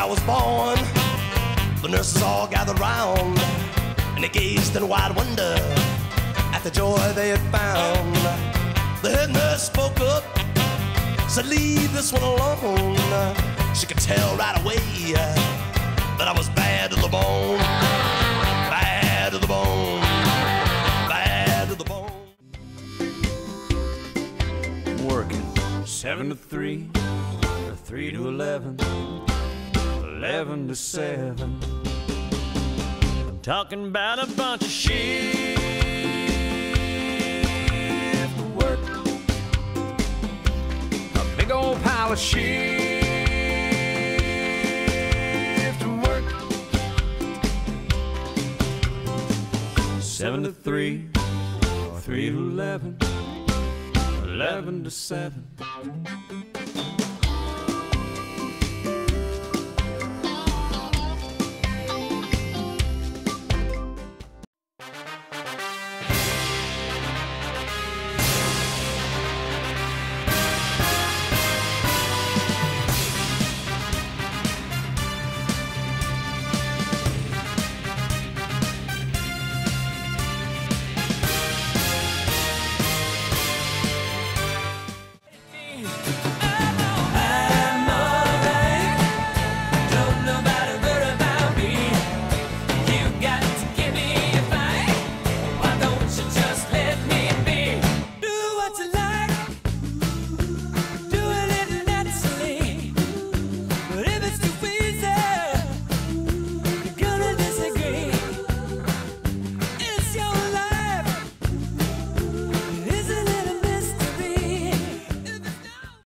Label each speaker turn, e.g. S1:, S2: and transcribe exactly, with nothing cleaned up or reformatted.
S1: I was born, the nurses all gathered round, and they gazed in wide wonder at the joy they had found. The head nurse spoke up, said, leave this one alone. She could tell right away that I was bad to the bone, bad to the bone, bad to the bone.
S2: Working seven to three, or three to eleven, eleven to seven. I'm talking about a bunch of shift work, a big old pile of shift work. Seven to three, or three to eleven, eleven to seven.